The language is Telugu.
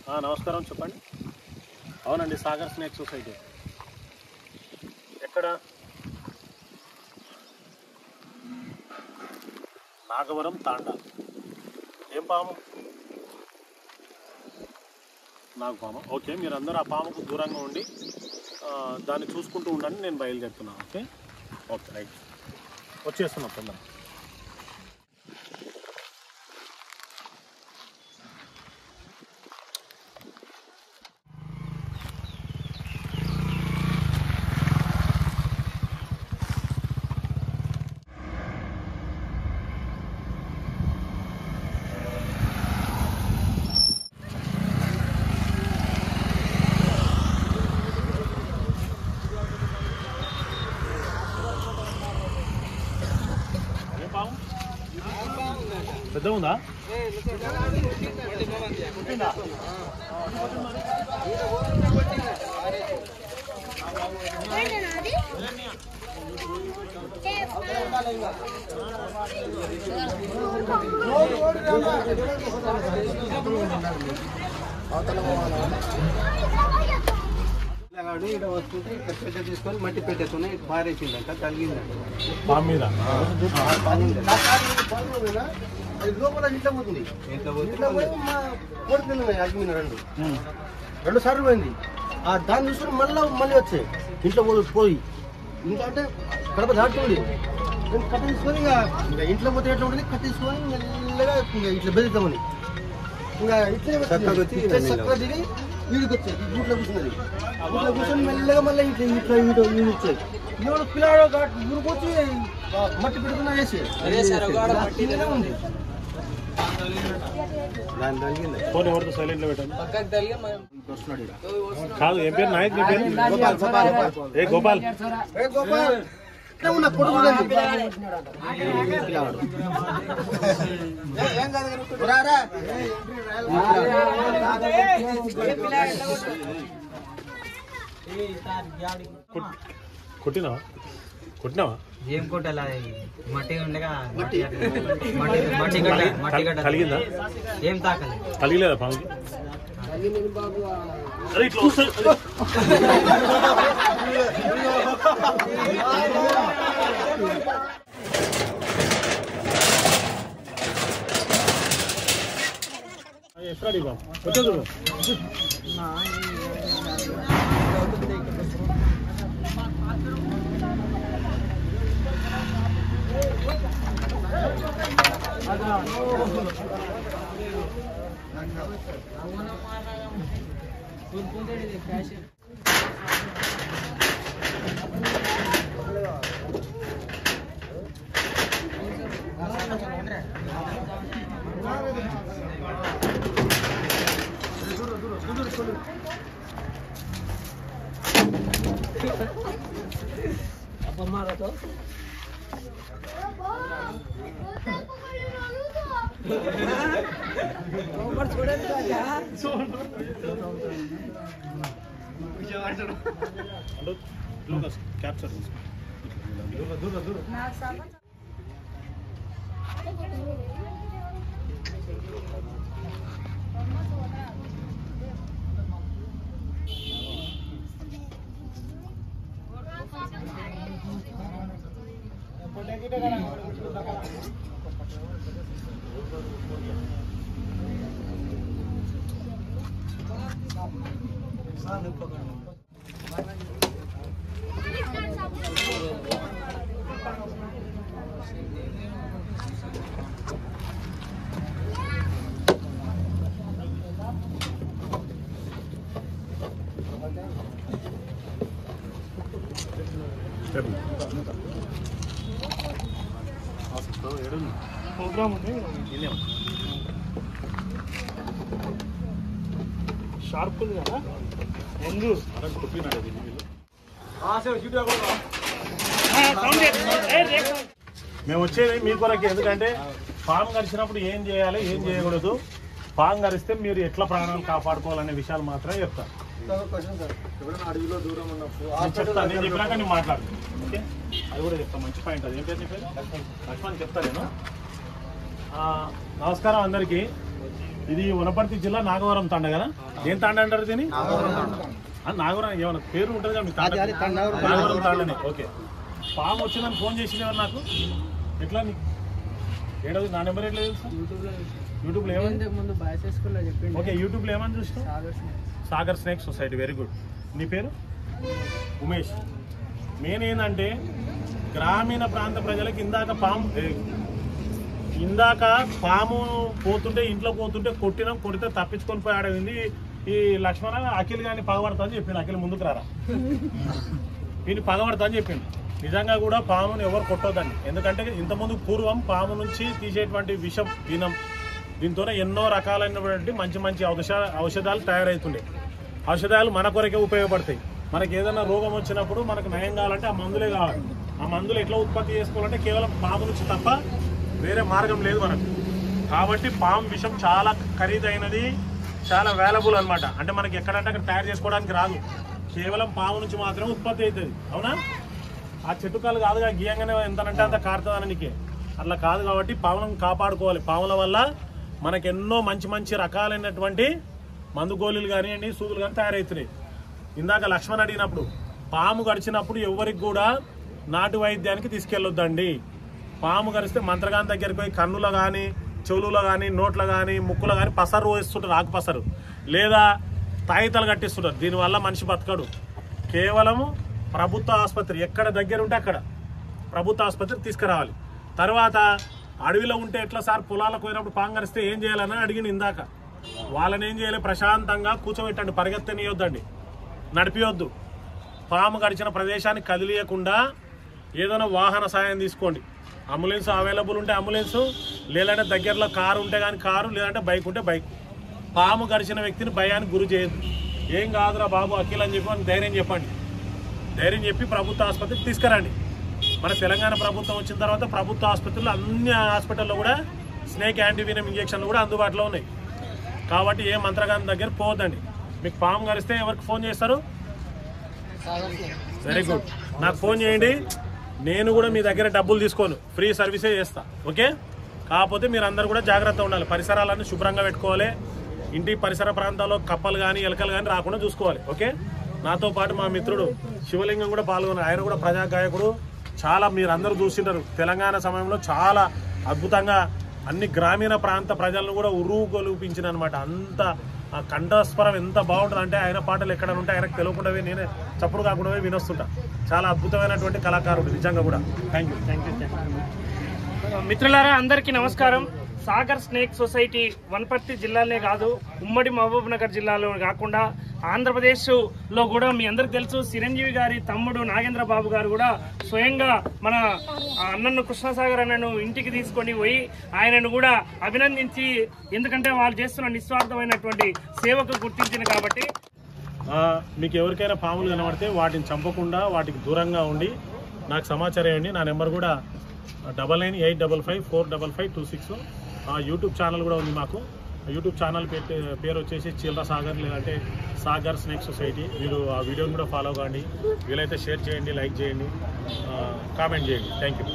నమస్కారం, చెప్పండి. అవునండి, సాగర్ స్నేక్ సొసైటీ. ఎక్కడ? నాగవరం తాండా. ఏం పాము? నాగపాము. ఓకే, మీరు అందరూ ఆ పాముకు దూరంగా ఉండి దాన్ని చూసుకుంటూ ఉండండి. నేను బయలుదేరుతున్నాను. Okay okay, right. వచ్చేస్తున్నా తొందర. పెద్ద ఉందా? వస్తుంటే ఇక్కడ పెట్ట తీసుకొని మట్టి పెట్టేసుకుని పారేసిందంట, తగిలిందంట పాము మీద. అది లోపల ఇంట్లో పోతుంది. ఇంట్లో పోయి మా కోడి పిల్లలు అగ్గిన రెండు సార్లు పోయింది. దాన్ని చూసుకుని మళ్ళీ వచ్చాయి. ఇంట్లో పోయి ఇంకా అంటే కడప దాటుతుంది. కట్ట తీసుకొని ఇంకా ఇంట్లో పోతే ఎట్లా ఉంటుంది, కట్ట తీసుకొని మెల్లగా ఇట్లా బెదుతామని ఇంకా ఇట్లా చక్కగా దిగి వీడికి వచ్చాయి. గూట్లో కూర్చున్నది. గూట్లో కూర్చొని మెల్లగా మళ్ళీ ఇట్లా వీడు వచ్చాయి. ఎవడు పిల్లాడో ఊరికొచ్చి మట్టి పెడుతున్నా వేసి ఉంది. ఫోన్ ఎవరితో సైలెంట్ లో పెట్టండి. కాదు, ఏం పేరు? నాయక్. నీ పేరు? ఏ గోపాల్. ఉన్న పొడుగు కొట్టినావా? ఏం కొట్టాలా? మట్టి ఉండగా కలిగిందా? ఏం తాకలే. కలిగలేదా పాముకి? ఎక్కడ వచ్చేది? apa marah tuh? Nomor sudah saja. Capture. Program ఉంది షార్ప్ ఉంది కదా ముందు కొట్టినాడు. మేము వచ్చేది మీ కొరకే. ఎందుకంటే పాము కరిచినప్పుడు ఏం చేయాలి, ఏం చేయకూడదు, పాము కరిస్తే మీరు ఎట్లా ప్రాణాలు కాపాడుకోవాలనే విషయాలు మాత్రమే చెప్తాను. అడవిలో దూరం ఉన్నప్పుడు చెప్తాను. నేను చెప్పినాక నేను మాట్లాడు. ఓకే, అది కూడా చెప్తాను. మంచి పాయింట్. అది ఏం పేరు చెప్పారు? లక్ష్మణ్ చెప్తా నేను. నమస్కారం అందరికీ. ఇది వనపర్తి జిల్లా నాగవరం తాండ కదా? ఏం తాండ అంటారు దీన్ని? నాగవరం. ఏమన్నా పేరు ఉంటుంది కదా మీ తాండ? నాగవరం తాండనే. ఓకే. పాము వచ్చిందని ఫోన్ చేసింది ఎవరు నాకు? ఎట్లా ఏడవది నా నెంబర్ ఎట్లా తెలుసు? యూట్యూబ్లో ఏమని? ఓకే, యూట్యూబ్లో ఏమని చూసినావు? Sagar snake society. Very good. నీ పేరు? ఉమేష్. మెయిన్ ఏంటంటే గ్రామీణ ప్రాంత ప్రజలకు ఇందాక పాము పోతుంటే ఇంట్లో పోతుంటే కొడితే తప్పించుకొని పోయి ఆడవింది. ఈ లక్ష్మణ అఖిల్ గారిని పగబడతా అని చెప్పిండు. అఖిల్ ముందుకు రారా, వీడిని పగబడతా అని చెప్పిండు. నిజంగా కూడా పామును ఎవరు కొట్టొద్దండి. ఎందుకంటే ఇంతకుముందు పూర్వం పాము నుంచి తీసేటువంటి విషం దీంతోనే ఎన్నో రకాలైనటువంటి మంచి మంచి ఔషధాలు తయారవుతుండే. ఔషధాలు మన కొరకే ఉపయోగపడతాయి. మనకి ఏదైనా రోగం వచ్చినప్పుడు మనకు నయం కావాలంటే ఆ మందులే కావాలి. ఆ మందులు ఎట్లా ఉత్పత్తి చేసుకోవాలంటే కేవలం పాము నుంచి తప్ప వేరే మార్గం లేదు మనకు. కాబట్టి పాము విషం చాలా ఖరీదైనది, చాలా వాల్యుబుల్ అనమాట. అంటే మనకి ఎక్కడంటే అక్కడ తయారు చేసుకోవడానికి రాదు. కేవలం పాము నుంచి మాత్రమే ఉత్పత్తి అవుతుంది. అవునా? ఆ చెట్టుకాలు కాదుగా గీయంగానే ఎంతనంటే అంత కారుతుందననికే అట్లా కాదు. కాబట్టి పాములను కాపాడుకోవాలి. పాముల వల్ల మనకు ఎన్నో మంచి మంచి రకాలైనటువంటి మందు గోళీలు కానివ్వండి, సూదులు కానీ తయారవుతున్నాయి. ఇందాక లక్ష్మణ్ అడిగినప్పుడు పాము గడిచినప్పుడు ఎవరికి కూడా నాటు వైద్యానికి తీసుకెళ్ళొద్దండి. పాము గడిస్తే మంత్రగాని దగ్గరికి పోయి కన్నులో కానీ, చెవులలో కానీ, నోట్లో కానీ, ముక్కులో కానీ పసరు వేస్తుంటారు, ఆకు పసరు, లేదా తాయితలు కట్టిస్తుంటారు. దీనివల్ల మనిషి బతకడు. కేవలము ప్రభుత్వ ఆసుపత్రి ఎక్కడ దగ్గర ఉంటే అక్కడ ప్రభుత్వ ఆసుపత్రికి తీసుకురావాలి. తర్వాత అడవిలో ఉంటే ఎట్లా సార్ పొలాలకు పోయినప్పుడు పాము గరిస్తే ఏం చేయాలని అడిగింది ఇందాక. వాళ్ళని ఏం చేయాలి? ప్రశాంతంగా కూర్చోబెట్టండి, పరిగెత్తనియొద్దండి, నడిపియొద్దు. పాము గడిచిన ప్రదేశాన్ని కదిలియకుండా ఏదైనా వాహన సాయం తీసుకోండి. అంబులెన్స్ అవైలబుల్ ఉంటే అంబులెన్సు, లేదంటే దగ్గరలో కారు ఉంటే కానీ కారు, లేదంటే బైక్ ఉంటే బైక్. పాము గడిచిన వ్యక్తిని భయానికి గురి చేయొద్దు. ఏం కాదురా బాబు అఖిల్ అని చెప్పి ధైర్యం చెప్పండి. ధైర్యం చెప్పి ప్రభుత్వ ఆసుపత్రికి తీసుకురండి. మన తెలంగాణ ప్రభుత్వం వచ్చిన తర్వాత ప్రభుత్వ ఆసుపత్రులు అన్ని హాస్పిటల్లో కూడా స్నేక్ యాంటీవీనం ఇంజక్షన్లు కూడా అందుబాటులో ఉన్నాయి. కాబట్టి ఏ మంత్రగాని దగ్గర పోవద్దండి. మీకు పాము గరిస్తే ఎవరికి ఫోన్ చేస్తారు? Very good. నాకు ఫోన్ చేయండి. నేను కూడా మీ దగ్గర డబ్బులు తీసుకోను, ఫ్రీ సర్వీసే చేస్తా. ఓకే? కాకపోతే మీరు అందరు కూడా జాగ్రత్త ఉండాలి. పరిసరాలన్నీ శుభ్రంగా పెట్టుకోవాలి. ఇంటి పరిసర ప్రాంతాల్లో కప్పలు కానీ ఎలకలు కానీ రాకుండా చూసుకోవాలి. ఓకే? నాతో పాటు మా మిత్రుడు శివలింగం కూడా పాల్గొన్నారు. ఆయన కూడా ప్రజా గాయకుడు. చాలా మీరు అందరూ చూసింటారు. తెలంగాణ సమయంలో చాలా అద్భుతంగా అన్ని గ్రామీణ ప్రాంత ప్రజలను కూడా ఉరుగొలిపించిన అనమాట. అంత ఆ కంఠస్వరం ఎంత బాగుంటుంది అంటే ఆయన పాటలు ఎక్కడ ఉంటే ఆయనకు తెలియకుండా నేనే చప్పుడు కాకుండా వినొస్తుంటా. చాలా అద్భుతమైనటువంటి కళాకారుడు నిజంగా కూడా. Thank you. మిత్రులారా అందరికీ నమస్కారం. సాగర్ స్నేక్ సొసైటీ వనపర్తి జిల్లాలోనే కాదు, ఉమ్మడి మహబూబ్ నగర్ జిల్లాలో కాకుండా ఆంధ్రప్రదేశ్లో కూడా మీ అందరికి తెలుసు, చిరంజీవి గారి తమ్ముడు నాగేంద్ర బాబు గారు కూడా స్వయంగా మన అన్నను కృష్ణసాగర్ అన్నను ఇంటికి తీసుకొని పోయి ఆయనను కూడా అభినందించి, ఎందుకంటే వాళ్ళు చేస్తున్న నిస్వార్థమైనటువంటి సేవకు గుర్తించింది. కాబట్టి మీకు ఎవరికైనా పాములు కనబడితే వాటిని చంపకుండా వాటికి దూరంగా ఉండి నాకు సమాచారం ఇవ్వండి. నా నెంబర్ కూడా 9985545526. యూట్యూబ్ ఛానల్ కూడా ఉంది మాకు. యూట్యూబ్ ఛానల్ పేరు వచ్చేసి చిల్డ్ర సాగర్, లేదంటే సాగర్ స్నేక్ సొసైటీ. మీరు ఆ వీడియోని కూడా ఫాలో కాండి. వీలైతే షేర్ చేయండి, లైక్ చేయండి, కామెంట్ చేయండి. Thank you.